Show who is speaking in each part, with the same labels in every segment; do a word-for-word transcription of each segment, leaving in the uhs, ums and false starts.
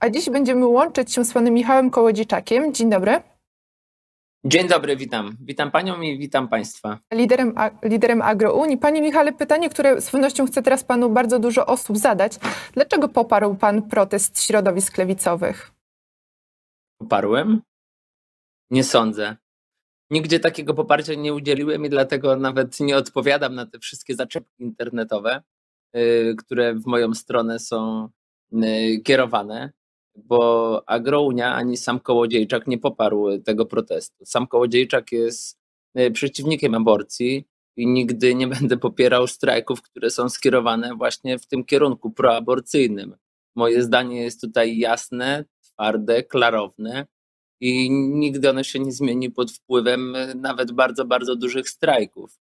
Speaker 1: a dziś będziemy łączyć się z panem Michałem Kołodziejczakiem. Dzień dobry.
Speaker 2: Dzień dobry, witam. Witam panią i witam państwa.
Speaker 1: Liderem, liderem Agrounii. Panie Michale, pytanie, które z pewnością chce teraz panu bardzo dużo osób zadać. Dlaczego poparł pan protest środowisk lewicowych?
Speaker 2: Poparłem? Nie sądzę. Nigdzie takiego poparcia nie udzieliłem i dlatego nawet nie odpowiadam na te wszystkie zaczepki internetowe, yy, które w moją stronę są yy, kierowane, bo Agrounia ani sam Kołodziejczak nie poparł tego protestu. Sam Kołodziejczak jest yy, przeciwnikiem aborcji i nigdy nie będę popierał strajków, które są skierowane właśnie w tym kierunku proaborcyjnym. Moje zdanie jest tutaj jasne, twarde, klarowne. I nigdy ono się nie zmieni pod wpływem nawet bardzo, bardzo dużych strajków.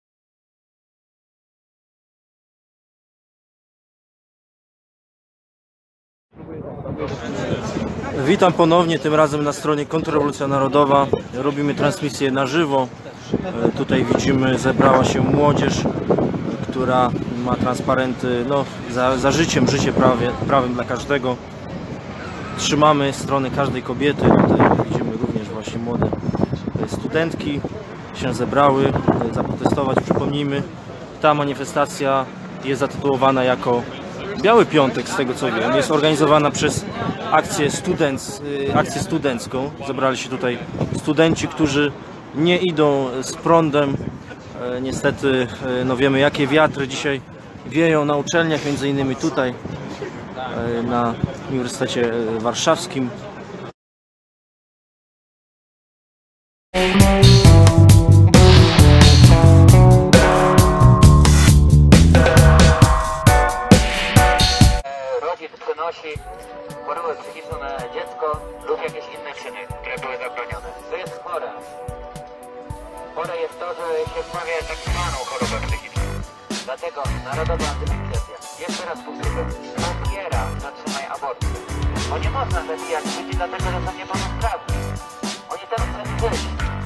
Speaker 3: Witam ponownie, tym razem na stronie Kontrrewolucja Narodowa. Robimy transmisję na żywo. Tutaj widzimy, zebrała się młodzież, która ma transparenty no, za, za życiem, życie prawie, prawem dla każdego. Trzymamy stronę każdej kobiety. Tutaj widzimy również właśnie młode studentki się zebrały zaprotestować. Przypomnijmy, ta manifestacja jest zatytułowana jako Biały Piątek, z tego co wiem. Jest organizowana przez akcję, studenc, akcję studencką. Zebrali się tutaj studenci, którzy nie idą z prądem. Niestety no wiemy, jakie wiatry dzisiaj wieją na uczelniach, między innymi tutaj na Uniwersytecie Warszawskim.
Speaker 4: Rodzic przenosi chorobę psychiczną na dziecko lub jakieś inne czyny, które były zabronione. To jest chore. Chore jest to, że się wmawia tak zwaną chorobę psychiczną. Dlatego Narodowa Antydyscyplina jeszcze raz powtórzę, popiera zatrzymaj aborcję. Bo nie można zabijać ludzi dlatego, że są niepełnosprawni. Oni tam chcą żyć.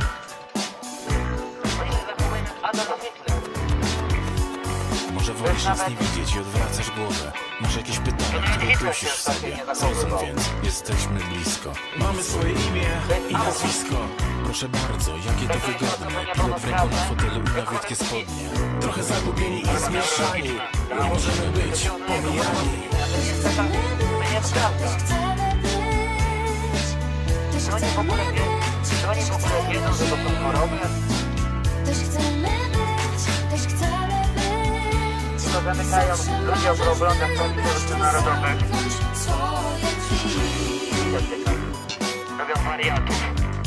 Speaker 4: Oni się zachowują jak Adolf Hitler.
Speaker 5: Może wolisz nas nie widzieć i odwracasz głowę. Masz jakieś pytania, które dusisz w sobie. Zrozum więc, jesteśmy blisko. Mamy swoje imię i nazwisko. Proszę bardzo, jakie to wygodne. Pilot w ręku na fotelu i nowiutkie spodnie. Trochę zagubieni i zmieszani. Nie możemy być pomijani.
Speaker 4: To nie jest prawda. Czy oni w ogóle wiedzą, czy oni w ogóle wiedzą, że to są choroby? To zamykają ludzie w oglądach telewizorów narodowych. Robią wariatów.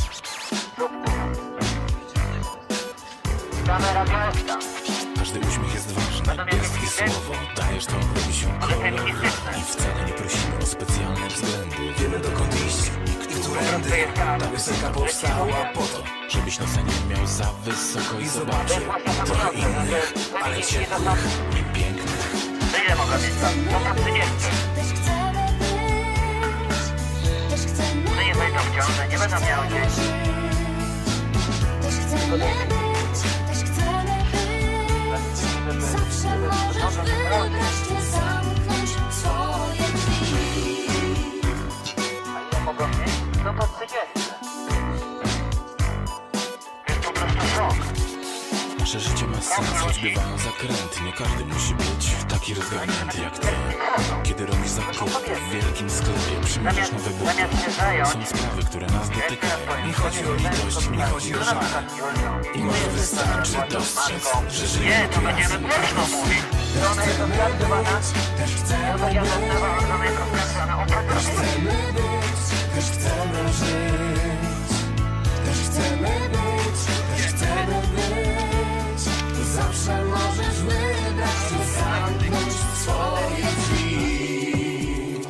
Speaker 4: Kamera gwiazda.
Speaker 5: Każdy uśmiech jest ważny, gest i słowo. Dajesz to, robi się kolor. I wcale nie prosimy o specjalne względy. Wiemy dokąd iść i którędy. Ta piosenka powstała po to, żebyś na scenie miał za wysoko i zobaczył trochę innych, ale ciepłych i pięknych.
Speaker 4: To ile mogę mieć tam? To na trzydzieści. No nie będą w ciąży, nie będą miały dzieci. A ile mogą mieć? No po trzydzieści. To jest po prostu szok.
Speaker 5: Nasze życie ma sens, choć bywają zakręty. Nie każdy musi być taki rozgarnięty jak ty. Kiedy robisz zakupy w wielkim sklepie, przymierzasz nowe buty. Są sprawy, które nas dotykają. Nie chodzi o litość, nie chodzi o żal. I może wystarczy dostrzec, że żyjemy
Speaker 4: Nie, to będziemy głośno mówić. Ona jest odpracowana.
Speaker 5: też chcemy
Speaker 4: To ja nazywam, że ona jest odpracowana.
Speaker 5: Też chcemy być, też chcemy żyć. Też chcemy być, też chcemy być. Zawsze możesz wybrać i zamknąć swoje drzwi.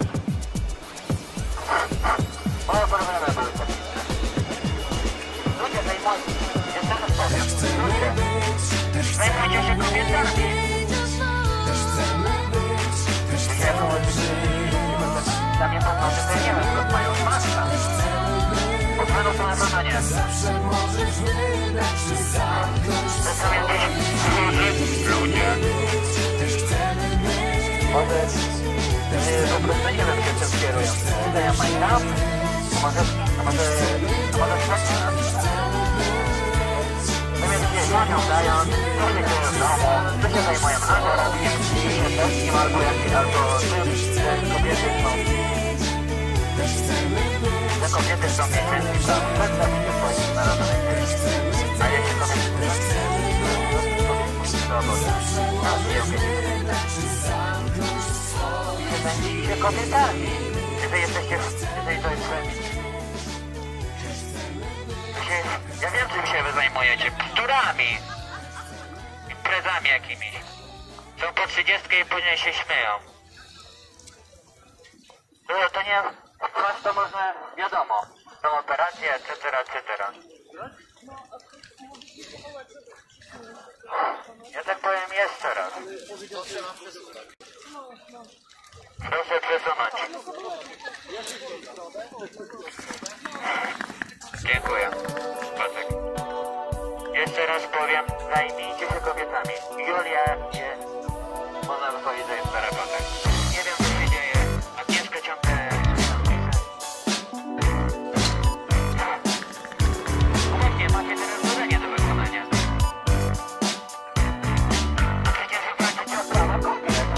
Speaker 4: Moje problemy były takie. Ludzie zajmują się. Jestem powiem. Ludzie. Zajmujcie się kobietami.
Speaker 5: Też chcemy być, też chcemy żyć.
Speaker 4: Dla mnie to znaczy, że nie wiem, skąd mają maska. Od panu to na pewno nie.
Speaker 5: Zawsze możesz wybrać i zamknąć
Speaker 4: To są jakieś chorzy ludzie.
Speaker 5: Też chcemy być,
Speaker 4: Może po prostu nie wiem, się czym kierują. Dają Minecraft? A może, a może, a może coś? No więc nie dzwonią, dają, to się dzieje w domu, to się zajmują albo robią nim, albo jakieś, albo te kobiety są. Te kobiety są nieczęści, tak? Przedstawicie swoich narodowych dzieci. A jeśli kobiety są, to obozy. No, żyją kiedyś. I zajmijcie się kobietami. Jeżeli jesteście, jeżeli to jest femizm. Ja wiem, czym się wy zajmujecie. Bzdurami. Imprezami jakimiś. Są po trzydziestkę i później się śmieją. To, to nie... Was to można... Wiadomo. Są operacje, et cetera, et cetera. Ja tak powiem jeszcze raz. Proszę przesunąć. Dziękuję. Patek. Jeszcze raz powiem, zajmijcie się kobietami. Julia jest, można by powiedzieć, że jest terapeutą. Nie wiem, co się dzieje. Agnieszka ciągle... Właśnie, macie teraz zadanie do wykonania. A przecież walczycie o prawa kobiet.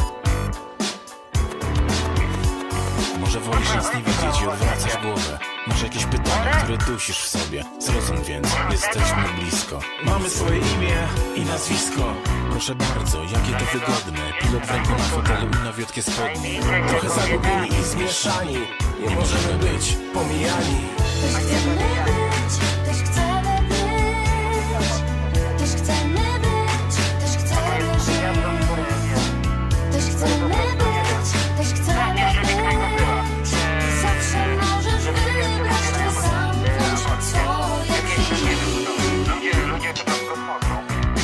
Speaker 5: Może wolisz nic nie widzieć i odwracasz głowę. Masz jakieś pytania, które dusisz w sobie. Zrozum więc, jesteśmy blisko. Mamy swoje imię i nazwisko. Proszę bardzo, jakie to wygodne. Pilot w ręku na fotelu i nowiutkie spodnie. Trochę zagubieni i zmieszani. Nie możemy być pomijani.
Speaker 6: Też chcemy być, też chcemy być. Też chcemy być, też chcemy żyć. Też chcemy być, też chcemy być. Zawsze możesz wybrać, to zamknąć swoje drzwi.
Speaker 4: Ludzie, ludzie to tam kosmosu.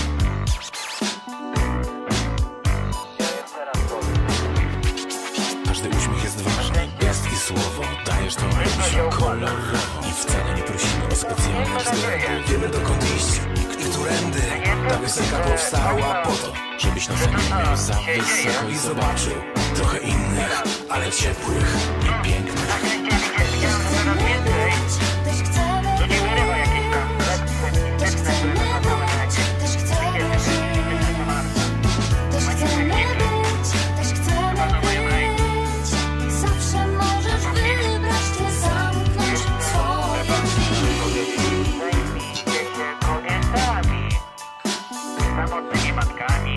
Speaker 4: Ja jeszcze raz powiem.
Speaker 5: Każdy uśmiech jest ważny. Gest i słowo. Dajesz to robić kolorowo. I wcale nie prosimy o specjalne względy. Wiemy dokąd iść i którędy. Ta piosenka powstała po to, żebyś na sobie miał za wysoko i zobaczył trochę innych, ale ciepłych i pięknych.
Speaker 4: Widziałem coraz więcej.
Speaker 6: Też chcemy
Speaker 4: To nie wyrywa jakieś tam lekcje, które wyglądały na jakieś...
Speaker 6: też chcemy żyć. Też chcemy być, też chcemy być. Zawsze możesz wybrać, to zamknąć swoje drzwi.
Speaker 4: Zajmijcie się kobietami. Samotnymi matkami.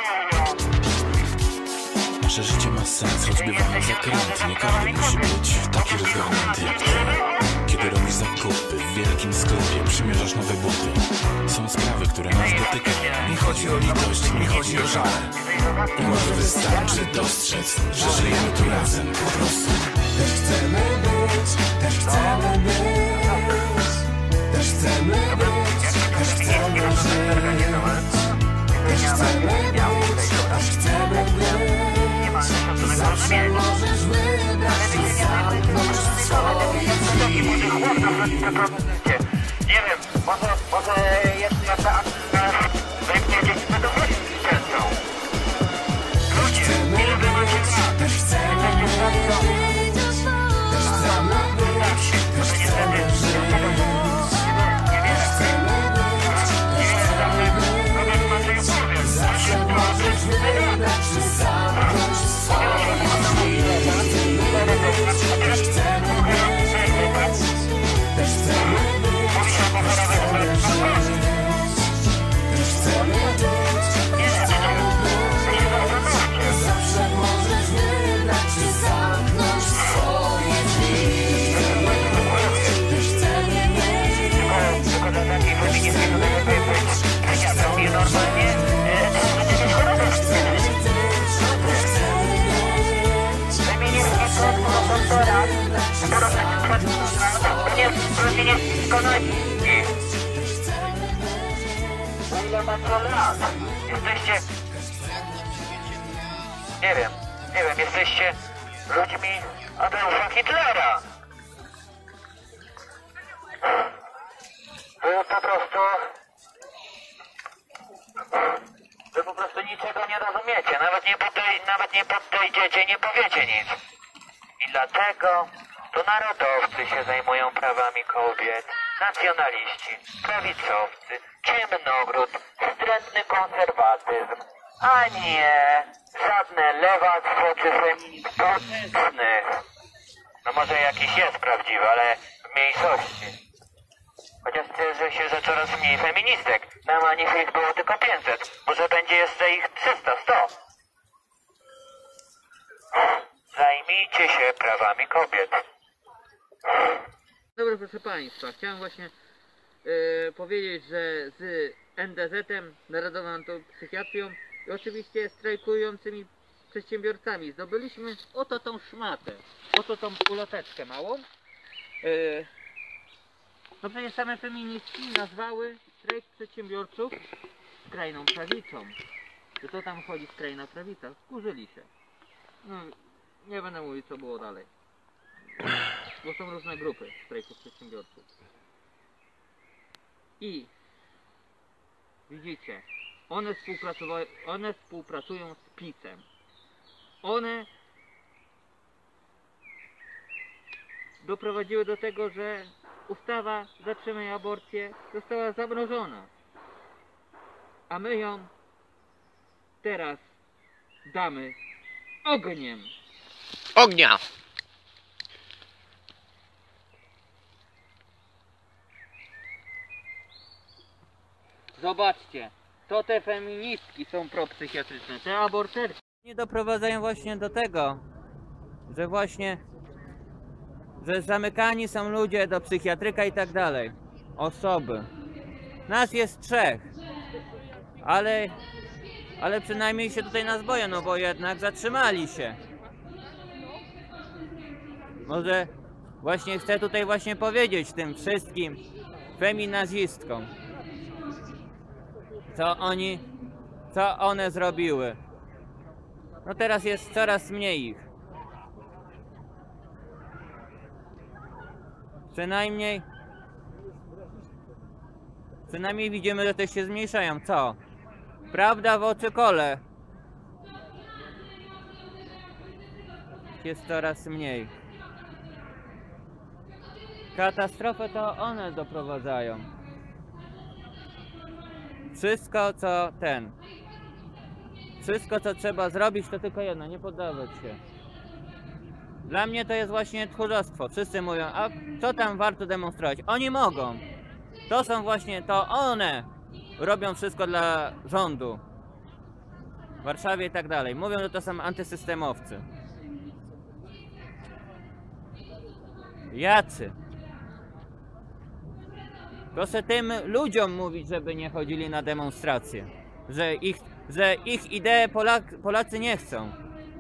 Speaker 5: Nasze życie ma sens, choćby na zakręt. Nie każdy musi być taki rozgarnięty jak ty. Kiedy robisz zakupy w wielkim sklepie, przymierzasz nowe buty. Są sprawy, które nas dotykają. Nie chodzi o litość, nie chodzi o żal. I może wystarczy dostrzec, że żyjemy tu razem po prostu.
Speaker 7: Też chcemy być, też chcemy być. Też chcemy być, też chcemy żyć. Też chcemy być, też chcemy być. Zawsze możesz wybrać i zamknąć swoje drzwi.
Speaker 4: Nie wiem, może, może jeszcze jaka akcja zajmujecie się zadowoleni z częstą. Ludzie, ile wy macie lat?
Speaker 7: Też chcemy być, też chcemy być, też chcemy żyć. Też chcemy być, też chcemy być. Zawsze możesz wybrać i zamknąć swoje drzwi. Też chcemy być, też chcemy być, też chcemy żyć. Też chcemy być, też chcemy być. Zawsze możesz wybrać i zamknąć swoje drzwi. Też chcemy być,
Speaker 4: Tylko do takiej feministki to lepiej być. Tak ja zrobię normalnie. Będziecie choroby. Feministki to doktora. To nie feministki konopki. Ile macie lat? Jesteście... Nie wiem, nie wiem, jesteście ludźmi Adolfa Hitlera. Wy po prostu... Wy po prostu niczego nie rozumiecie. Nawet nie, podej, nawet nie podejdziecie, nie powiecie nic. I dlatego to narodowcy się zajmują prawami kobiet, nacjonaliści, prawicowcy, ciemnogród, wstrętny konserwatyzm, a nie żadne lewactwo czy feminizm politycznych. No może jakiś jest prawdziwy, ale w mniejszości. Chociaż cieszę się, że coraz mniej feministek. Na manifie ich było tylko pięćset. Może będzie jeszcze ich trzysta, sto. Zajmijcie się prawami kobiet.
Speaker 8: Dobra, proszę Państwa, chciałem właśnie e, powiedzieć, że z N D Z-em, Narodową Antopsychiatrią i oczywiście strajkującymi przedsiębiorcami zdobyliśmy oto tą szmatę, oto tą uloteczkę małą. E, no przecież same feministki nazwały strajk przedsiębiorców skrajną prawicą. Że to tam chodzi skrajna prawica, wkurzyli się. No, nie będę mówić, co było dalej. Bo są różne grupy strajków przedsiębiorców. I widzicie, one, one współpracują z PiS-em. One doprowadziły do tego, że ustawa Zatrzymaj aborcję została zamrożona. A my ją teraz damy ogniem.
Speaker 2: Ognia!
Speaker 8: Zobaczcie, to te feministki są propsychiatryczne, te aborterki. Nie doprowadzają właśnie do tego, że właśnie, że zamykani są ludzie do psychiatryka i tak dalej. Osoby. Nas jest trzech. Ale, ale przynajmniej się tutaj nas boją, no bo jednak zatrzymali się. Może właśnie chcę tutaj właśnie powiedzieć tym wszystkim feminazistkom, co oni, co one zrobiły. No teraz jest coraz mniej ich. Przynajmniej, przynajmniej widzimy, że też się zmniejszają. Co? Prawda w oczy kole. Jest coraz mniej. Katastrofę to one doprowadzają. Wszystko co ten. Wszystko co trzeba zrobić to tylko jedno, nie poddawać się. Dla mnie to jest właśnie tchórzostwo. Wszyscy mówią, a co tam warto demonstrować? Oni mogą. To są właśnie, to one robią wszystko dla rządu. W Warszawie i tak dalej. Mówią, że to są antysystemowcy. Jacy? Proszę tym ludziom mówić, żeby nie chodzili na demonstracje. Że ich, że ich idee Polak, Polacy nie chcą.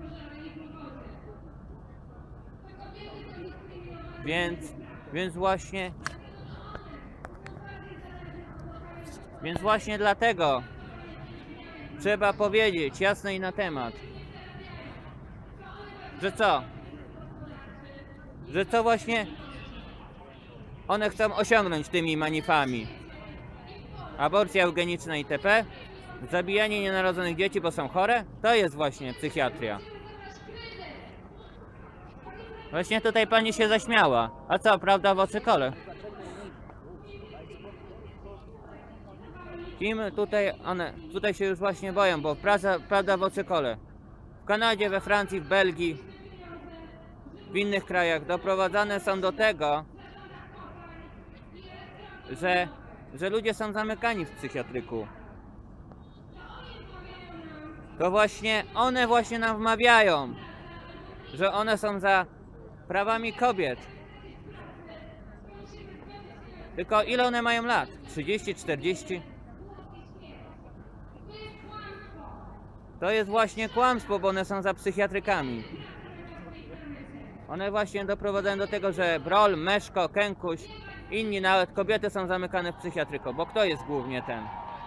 Speaker 8: Więc, więc właśnie... Więc właśnie dlatego trzeba powiedzieć jasno i na temat, że co? Że co właśnie one chcą osiągnąć tymi manifami? Aborcja eugeniczna itp. Zabijanie nienarodzonych dzieci, bo są chore? To jest właśnie psychiatria. Właśnie tutaj pani się zaśmiała. A co, prawda w oczy kole? Kim tutaj one, tutaj się już właśnie boją, bo praca, prawda w oczy kole. W Kanadzie, we Francji, w Belgii, w innych krajach doprowadzane są do tego, że, że ludzie są zamykani w psychiatryku. To właśnie one właśnie nam wmawiają, że one są za prawami kobiet. Tylko ile one mają lat? trzydzieści, czterdzieści? To jest właśnie kłamstwo, bo one są za psychiatrykami. One właśnie doprowadzają do tego, że Broll, Meszko, Kękuś, inni nawet kobiety są zamykane w psychiatryku, bo kto jest głównie ten?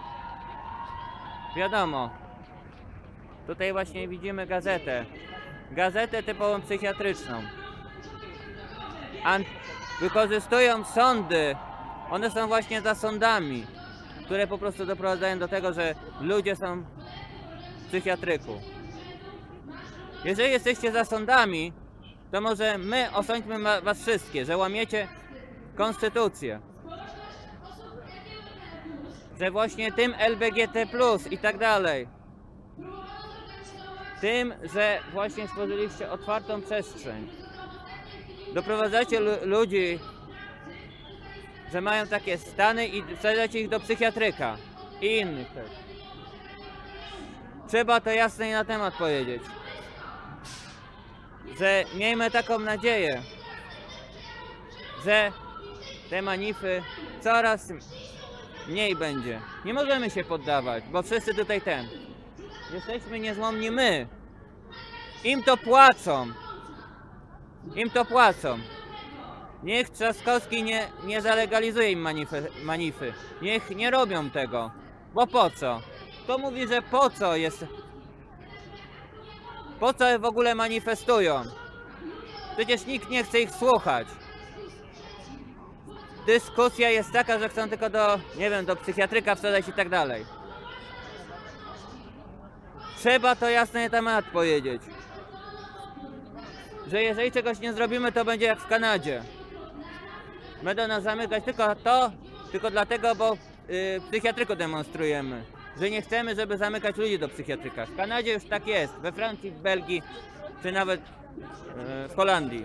Speaker 8: Wiadomo. Tutaj właśnie widzimy gazetę. Gazetę typową psychiatryczną. Ant wykorzystują sądy. One są właśnie za sądami, które po prostu doprowadzają do tego, że ludzie są w psychiatryku. Jeżeli jesteście za sądami, to może my osądźmy ma- was wszystkie, że łamiecie konstytucję. Że właśnie tym L G B T plus i tak dalej. Tym, że właśnie stworzyliście otwartą przestrzeń. Doprowadzacie lu- ludzi, że mają takie stany i wsadzacie ich do psychiatryka i innych też. Trzeba to jasno i na temat powiedzieć. Że miejmy taką nadzieję, że te manify coraz mniej będzie. Nie możemy się poddawać, bo wszyscy tutaj ten. Jesteśmy niezłomni my. Im to płacą. Im to płacą. Niech Trzaskowski nie, nie zalegalizuje im manify, manify. Niech nie robią tego. Bo po co? To mówi, że po co jest... Po co w ogóle manifestują? Przecież nikt nie chce ich słuchać. Dyskusja jest taka, że chcą tylko do, nie wiem, do psychiatryka wsadzać i tak dalej. Trzeba to jasno na temat powiedzieć. Że jeżeli czegoś nie zrobimy, to będzie jak w Kanadzie. Będą nas zamykać tylko to, tylko dlatego, bo yy, w psychiatryku demonstrujemy. Że nie chcemy, żeby zamykać ludzi do psychiatryka. W Kanadzie już tak jest, we Francji, w Belgii, czy nawet yy, w Holandii.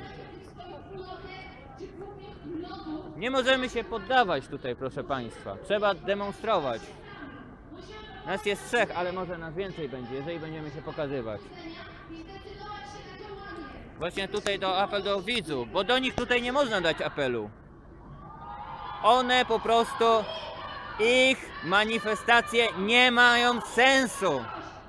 Speaker 8: Nie możemy się poddawać tutaj, proszę Państwa. Trzeba demonstrować. Nas jest trzech, ale może nas więcej będzie, jeżeli będziemy się pokazywać. Właśnie tutaj do apel do widzów, bo do nich tutaj nie można dać apelu. One po prostu, ich manifestacje nie mają sensu.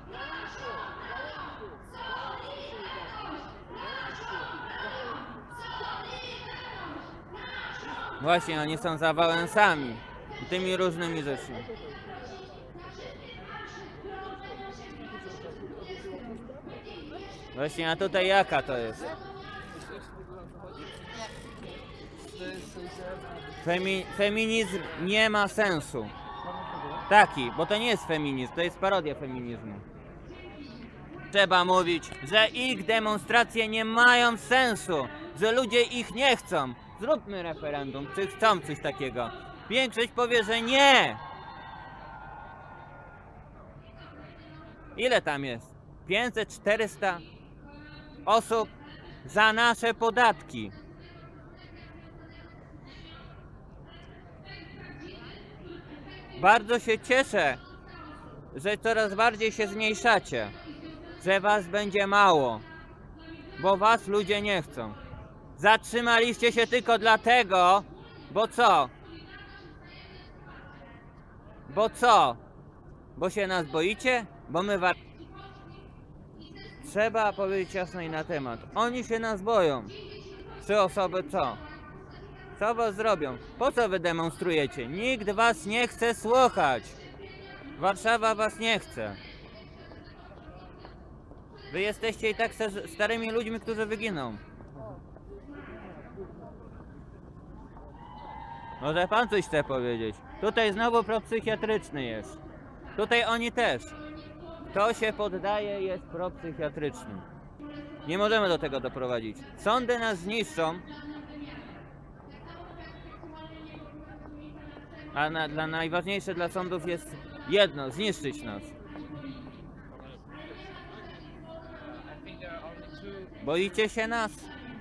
Speaker 8: Właśnie, oni są za Wałęsami i tymi różnymi rzeczami. Właśnie, a tutaj jaka to jest? Femi feminizm nie ma sensu. Taki, bo to nie jest feminizm, to jest parodia feminizmu. Trzeba mówić, że ich demonstracje nie mają sensu, że ludzie ich nie chcą. Zróbmy referendum, czy chcą coś takiego. Większość powie, że nie. Ile tam jest? pięćset czterysta osób za nasze podatki. Bardzo się cieszę, że coraz bardziej się zmniejszacie, że was będzie mało, bo was ludzie nie chcą. Zatrzymaliście się tylko dlatego, bo co? Bo co? Bo się nas boicie? Bo my was... Trzeba powiedzieć jasno i na temat. Oni się nas boją. Trzy osoby co? Co was zrobią? Po co wy demonstrujecie? Nikt was nie chce słuchać. Warszawa was nie chce. Wy jesteście i tak starymi ludźmi, którzy wyginą. Może pan coś chce powiedzieć? Tutaj znowu propsychiatryczny jest. Tutaj oni też. Kto się poddaje, jest propsychiatryczny. Nie możemy do tego doprowadzić. Sądy nas zniszczą. A na, dla, najważniejsze dla sądów jest jedno, zniszczyć nas. Boicie się nas?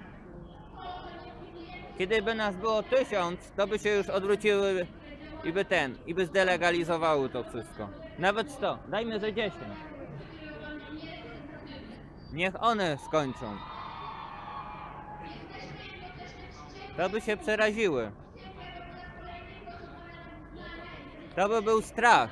Speaker 8: Kiedyby nas było tysiąc, to by się już odwróciły i by ten, i by zdelegalizowały to wszystko. Nawet sto, dajmy, że dziesięć. Niech one skończą. To by się przeraziły. To by był strach.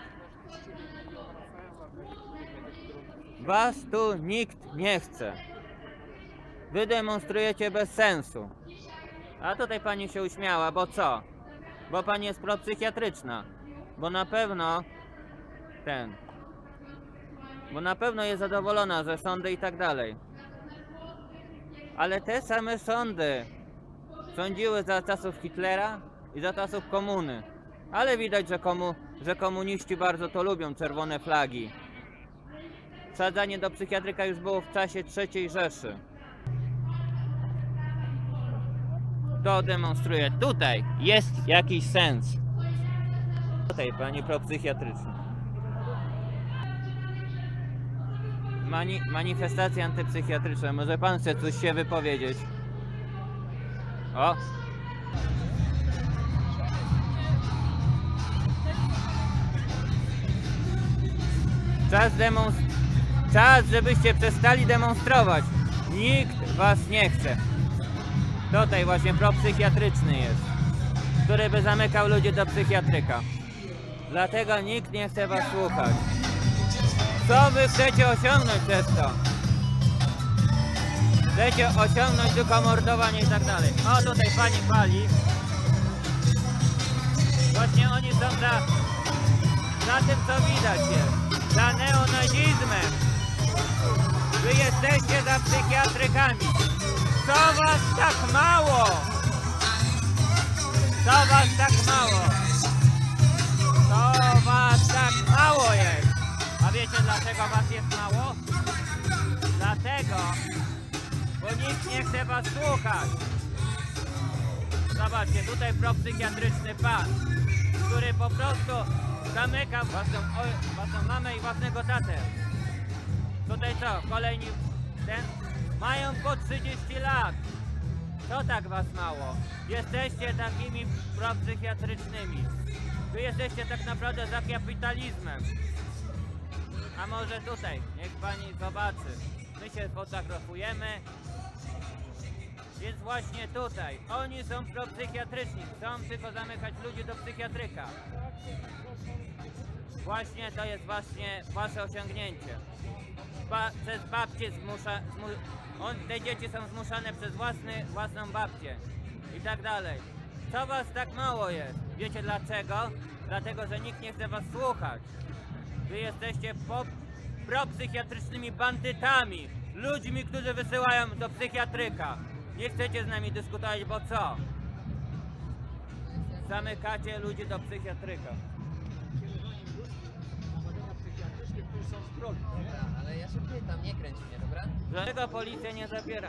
Speaker 8: Was tu nikt nie chce. Wy demonstrujecie bez sensu. A tutaj pani się uśmiała, bo co? Bo pani jest propsychiatryczna. Bo na pewno ten. Bo na pewno jest zadowolona, że sądy i tak dalej. Ale te same sądy sądziły za czasów Hitlera i za czasów komuny. Ale widać, że, komu, że komuniści bardzo to lubią, czerwone flagi. wsadzanie do psychiatryka już było w czasie trzeciej Rzeszy. To demonstruje. Tutaj jest jakiś sens. Tutaj pani propsychiatryczna. Mani manifestacje antypsychiatryczne. Może pan chce coś się wypowiedzieć? O! Czas demonst... Czas, żebyście przestali demonstrować. Nikt was nie chce. Tutaj właśnie propsychiatryczny jest, który by zamykał ludzi do psychiatryka. Dlatego nikt nie chce was słuchać. Co wy chcecie osiągnąć przez to? Chcecie osiągnąć tylko mordowanie i tak dalej. O, tutaj pani pali. Właśnie oni są za, za tym, co widać jest. Za neonazizmem. Wy jesteście za psychiatrykami. Co was tak mało? Co was tak mało? Co was tak mało jest? A wiecie dlaczego was jest mało? Dlatego, bo nikt nie chce was słuchać. Zobaczcie, tutaj propsychiatryczny pan, który po prostu zamyka własną, własną mamę i własnego tatę. Tutaj co, kolejni ten? Mają po trzydzieści lat. Co tak was mało? Jesteście takimi propsychiatrycznymi. Wy jesteście tak naprawdę za kapitalizmem. A może tutaj, niech pani zobaczy. My się fotografujemy. Więc właśnie tutaj. Oni są propsychiatryczni. Chcą tylko zamykać ludzi do psychiatryka. Właśnie to jest właśnie wasze osiągnięcie. Ba przez babcię zmusza... Zmu on, te dzieci są zmuszane przez własny, własną babcię. I tak dalej. Co was tak mało jest? Wiecie dlaczego? Dlatego, że nikt nie chce was słuchać. Wy jesteście po propsychiatrycznymi bandytami. Ludźmi, którzy wysyłają do psychiatryka. Nie chcecie z nami dyskutować, bo co? Zamykacie ludzi do psychiatryka.
Speaker 9: Ale ja się pytam, nie kręć mnie, dobra?
Speaker 8: Dlaczego policja nie zabiera?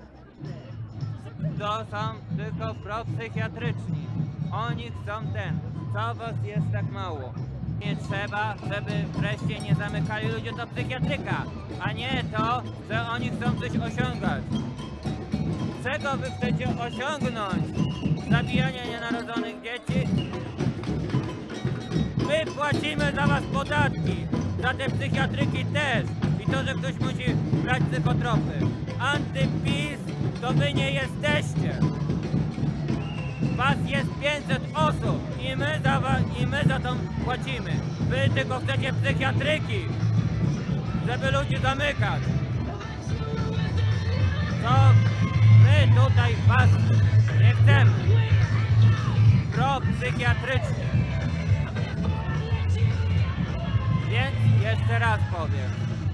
Speaker 8: To są tylko propsychiatryczni. Oni chcą ten. Co was jest tak mało? Nie trzeba, żeby wreszcie nie zamykali ludzie do psychiatryka, a nie to, że oni chcą coś osiągać. Czego wy chcecie osiągnąć? Zabijanie nienarodzonych dzieci? My płacimy za was podatki, za te psychiatryki też. I to, że ktoś musi brać psychotropy. Antypis to wy nie jesteście. Was jest pięćset osób i my za, was, i my za to płacimy. Wy tylko chcecie psychiatryki, żeby ludzi zamykać. To my tutaj was nie chcemy. Propsychiatrycznie. Więc jeszcze raz powiem.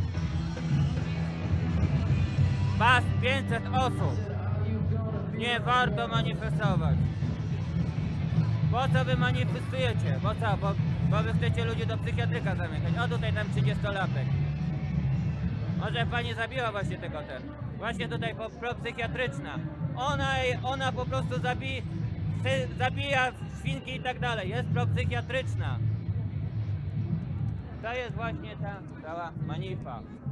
Speaker 8: Was pięćset osób. Nie warto manifestować. Po co wy manifestujecie? Bo co? Bo, bo wy chcecie ludzi do psychiatryka zamykać. O, tutaj tam trzydziestolatek. Może pani zabiła właśnie tego ten. Właśnie tutaj po, propsychiatryczna. Ona, ona po prostu zabi, zabija świnki i tak dalej. Jest propsychiatryczna. To jest właśnie ta cała manifa.